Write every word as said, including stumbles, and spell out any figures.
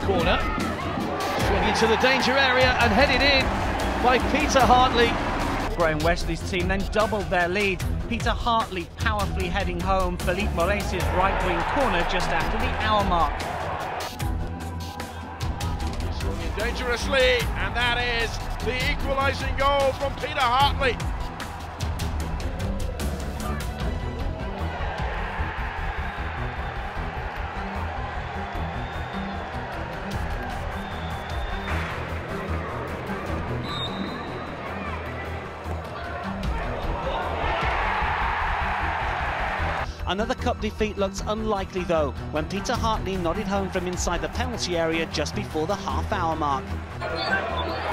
corner. Swing into the danger area and headed in by Peter Hartley. Graham Wesley's team then doubled their lead. Peter Hartley powerfully heading home Philippe Moraes' right-wing corner just after the hour mark. Swinging dangerously, and that is the equalising goal from Peter Hartley. Another cup defeat looks unlikely though, when Peter Hartley nodded home from inside the penalty area just before the half-hour mark.